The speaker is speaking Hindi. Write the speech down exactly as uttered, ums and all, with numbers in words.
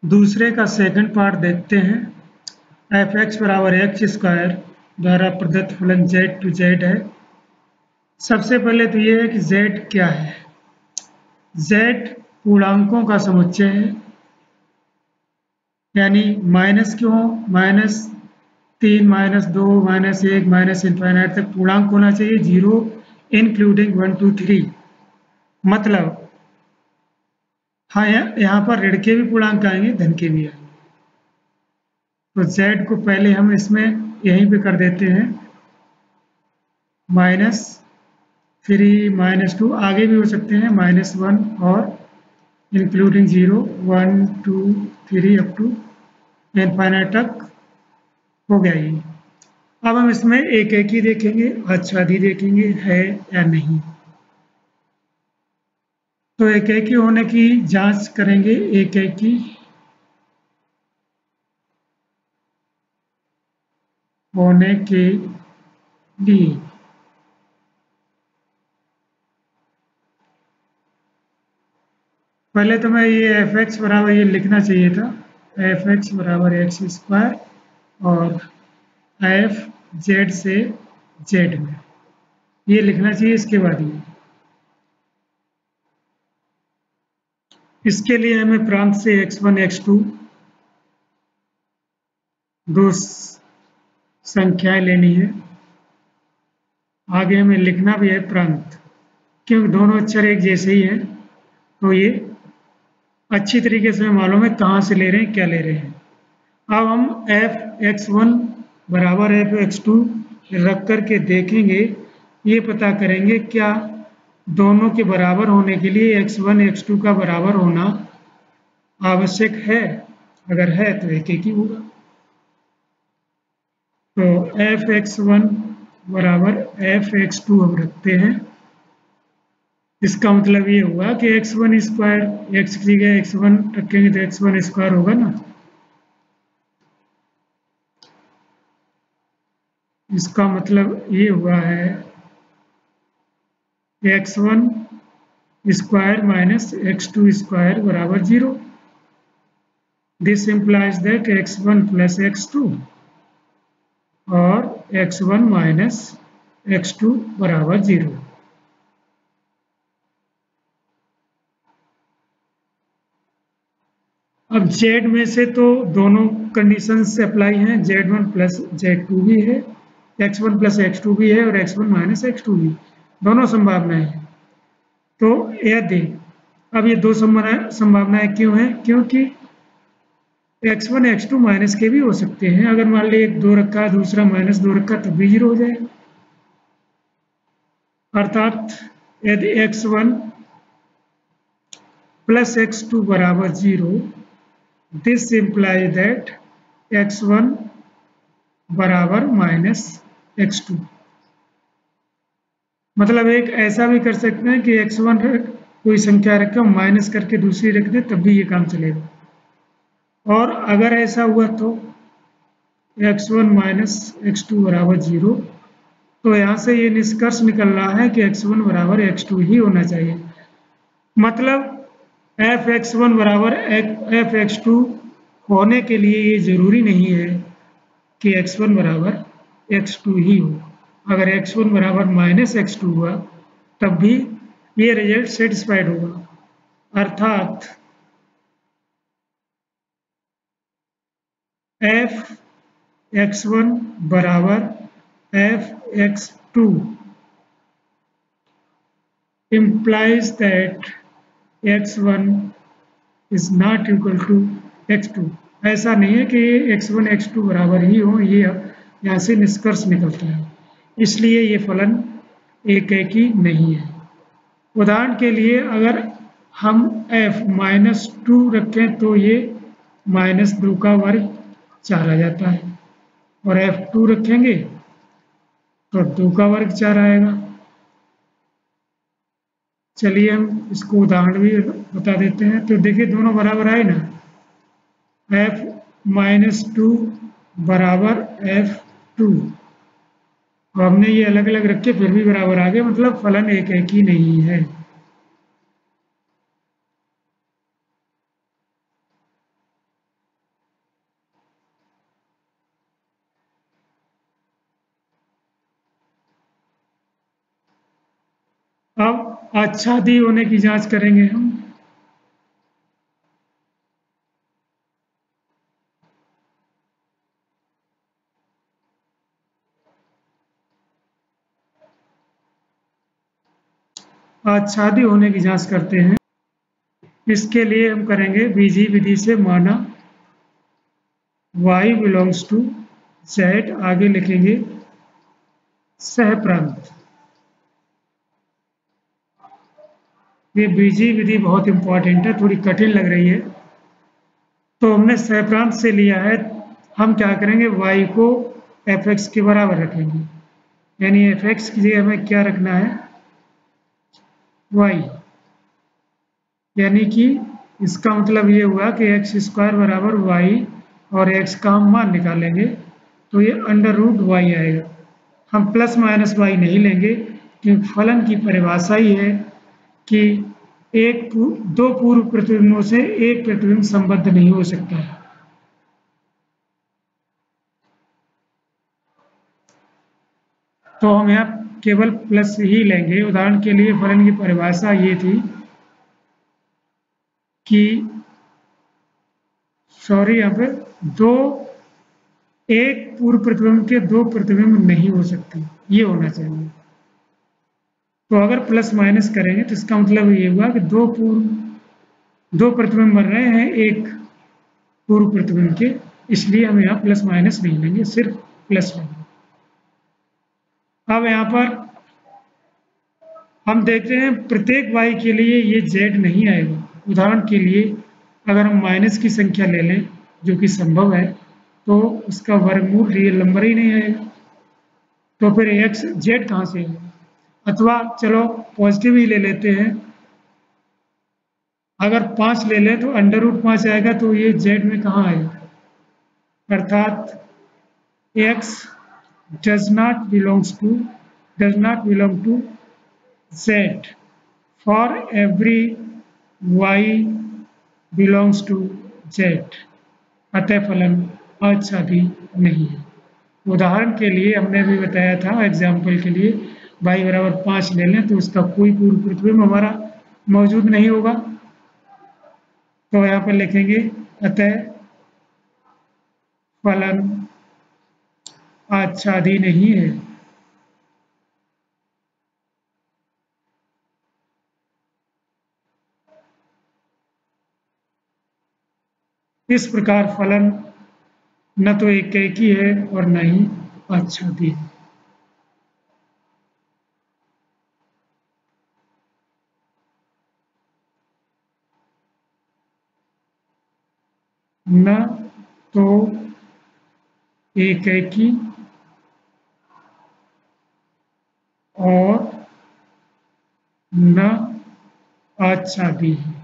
दूसरे का सेकंड पार्ट देखते हैं। एफ एक्स बराबर एक्स स्क्वायर द्वारा प्रदत्त फलन जेड टू जेड है। सबसे पहले तो ये है कि जेड क्या है। जेड पूर्णांकों का समुच्चय है, यानी माइनस क्यों, माइनस तीन, माइनस दो, माइनस एक, माइनस इन्फाइनाइट तक पूर्णांक होना चाहिए, zero including one two three. मतलब हाँ, यहाँ पर ऋण के भी पूर्णांक आएंगे, धन के भी आएंगे। तो z को पहले हम इसमें यहीं पे कर देते हैं, माइनस थ्री, माइनस टू, आगे भी हो सकते हैं, माइनस वन और including zero, one two three up to infinite तक हो गया ये। अब हम इसमें एक एक ही देखेंगे, आच्छादी देखेंगे है या नहीं। तो एक एक ही होने की जांच करेंगे, एक एक ही होने के लिए पहले तो मैं ये एफ एक्स बराबर ये लिखना चाहिए था, एफ एक्स बराबर एक्स स्क्वायर और एफ जेड से जेड में, ये लिखना चाहिए। इसके बाद ये इसके लिए हमें प्रांत से एक्स वन एक्स टू दो संख्याएं लेनी है। आगे हमें लिखना भी है प्रांत, क्योंकि दोनों अक्षर एक जैसे ही हैं, तो ये अच्छी तरीके से मालूम है कहाँ से ले रहे हैं, क्या ले रहे हैं। अब हम एफ एक्स वन बराबर एफ एक्स टू रख करके देखेंगे, ये पता करेंगे क्या दोनों के बराबर होने के लिए एक्स वन एक्स टू का बराबर होना आवश्यक है। अगर है तो एक एक ही होगा। तो एफ एक्स वन बराबर एफ एक्स टू हम रखते हैं। इसका मतलब ये हुआ कि एक्स वन स्क्वायर, एक्स की जगह एक्स वन रखेंगे तो एक्स वन स्क्वायर होगा ना। इसका मतलब ये हुआ है X one square minus x two square बराबर zero. This implies that x one plus x two और X one minus x two बराबर जीरो। अब z में से तो दोनों कंडीशन से अप्लाई हैं, Z one plus Z two भी है, X one plus x two भी है और X one minus x two भी, दोनों संभावनाएं हैं। तो यदि अब ये दो संभावनाएं क्यों हैं, क्योंकि X one X two minus के भी हो सकते हैं। अगर मान लीजिए एक दो रखा दूसरा माइनस दो रखा तब भी जीरो हो जाएगा। अर्थात यदि x one plus x two बराबर zero, this implies that x one बराबर माइनस एक्स टू। मतलब एक ऐसा भी कर सकते हैं कि एक्स वन कोई संख्या रखे माइनस करके दूसरी रख दे तब भी ये काम चलेगा। और अगर ऐसा हुआ तो x one minus x two बराबर जीरो, तो यहाँ से ये निष्कर्ष निकल रहा है कि एक्स वन बराबर एक्स टू ही होना चाहिए। मतलब एफ एक्स वन बराबर एफ एक्स टू होने के लिए ये जरूरी नहीं है कि एक्स वन बराबर एक्स टू ही हो। अगर एक्स वन बराबर माइनस एक्स टू हुआ तब भी ये रिजल्ट सेटिस्फाइड होगा। अर्थात एफ एक्स वन बराबर F x two implies that x one is not equal to x two. ऐसा नहीं है कि एक्स वन एक्स टू बराबर ही हो, ये यहाँ से निष्कर्ष निकलता है। इसलिए ये फलन एक एक ही नहीं है। उदाहरण के लिए अगर हम f माइनस टू रखें तो ये माइनस दो का वर्ग चार आ जाता है, और एफ टू रखेंगे तो दो का वर्ग चार आएगा। चलिए हम इसको उदाहरण भी बता देते हैं। तो देखिए दोनों बराबर आए ना, एफ माइनस टू बराबर एफ टू, हमने ये अलग अलग रखे फिर भी बराबर आ गए, मतलब फलन एक एक ही नहीं है। अब आच्छादी होने की जांच करेंगे हम। आच्छादी होने की जांच करते हैं। इसके लिए हम करेंगे बीजी विधि से माना y बिलोंग्स टू z, आगे लिखेंगे सहप्रांत। ये बीजी विधि बहुत इंपॉर्टेंट है, थोड़ी कठिन लग रही है। तो हमने सहप्रांत से लिया है, हम क्या करेंगे y को fx के बराबर रखेंगे, यानी fx की जगह हमें क्या रखना है y, यानी कि इसका मतलब ये हुआ कि एक्स स्क्वायर बराबर वाई और x का हम मान निकालेंगे तो ये अंडर रूट वाई आएगा। हम प्लस माइनस वाई नहीं लेंगे क्योंकि फलन की परिभाषा ही है कि एक दो पूर्व प्रतिबिंबों से एक प्रतिबिंब संबद्ध नहीं हो सकता है। तो हम यहाँ केवल प्लस ही लेंगे। उदाहरण के लिए फलन की परिभाषा ये थी कि सॉरी यहाँ पे दो एक पूर्व प्रतिबिंब के दो प्रतिबिंब नहीं हो सकते, ये होना चाहिए। तो अगर प्लस माइनस करेंगे तो इसका मतलब ये हुआ कि दो पूर्व दो प्रतिबिंब बन रहे हैं एक पूर्व प्रतिबिंब के, इसलिए हम यहाँ प्लस माइनस नहीं लेंगे, सिर्फ प्लस लेंगे। अब यहाँ पर हम देखते हैं प्रत्येक y के लिए ये z नहीं आएगा। उदाहरण के लिए अगर हम माइनस की संख्या ले लें जो कि संभव है तो उसका वर्गमूल रियल नंबर ही नहीं आएगा, तो फिर x z कहाँ से आएगा। अथवा चलो पॉजिटिव ही ले लेते हैं, अगर पाँच ले लें तो अंडर रूट पाँच आएगा, तो ये z में कहाँ आएगा, अर्थात x does not belongs to does not belong to z for every y belongs to z, अतः फलन आच्छादी नहीं है। उदाहरण के लिए हमने भी बताया था, एग्जाम्पल के लिए y बराबर पाँच ले लें तो उसका कोई पूर्व प्रतिबिंब हमारा मौजूद नहीं होगा, तो यहाँ पर लिखेंगे अतः फलन आच्छादी नहीं है। इस प्रकार फलन न तो एकेकी है और न ही आच्छादी है। न तो एकेकी और न आच्छादी है।